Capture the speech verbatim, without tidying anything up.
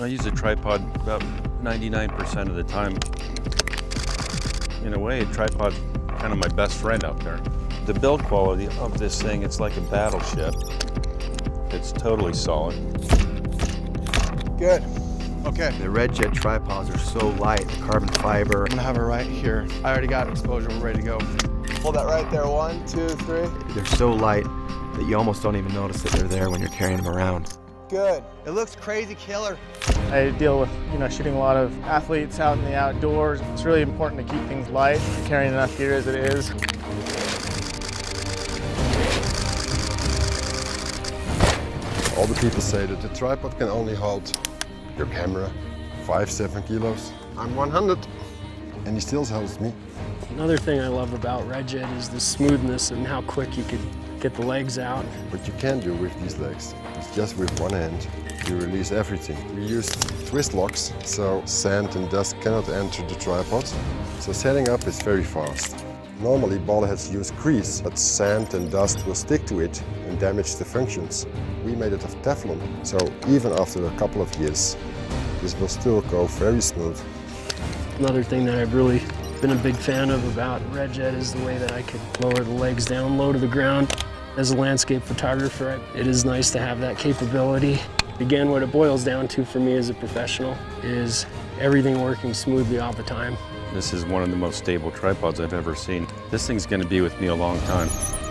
use a tripod about ninety-nine percent of the time. In a way, a tripod's kind of my best friend out there. The build quality of this thing, it's like a battleship. It's totally solid. Good. Okay. The Redged tripods are so light, the carbon fiber. I'm gonna have it right here. I already got exposure, we're ready to go. Hold that right there, one, two, three. They're so light that you almost don't even notice that they're there when you're carrying them around. Good. It looks crazy killer. I deal with, you know, shooting a lot of athletes out in the outdoors. It's really important to keep things light, carrying enough gear as it is. All the people say that the tripod can only hold your camera, five, seven kilos. I'm one hundred, and he still holds me. Another thing I love about Redged is the smoothness and how quick you could get the legs out. What you can do with these legs is just with one hand, you release everything. We use twist locks, so sand and dust cannot enter the tripod. So setting up is very fast. Normally ball heads use grease, but sand and dust will stick to it and damage the functions. We made it of Teflon, so even after a couple of years, this will still go very smooth. Another thing that I've really been a big fan of about Redged is the way that I could lower the legs down low to the ground. As a landscape photographer, it is nice to have that capability. Again, what it boils down to for me as a professional is everything working smoothly all the time. This is one of the most stable tripods I've ever seen. This thing's gonna be with me a long time.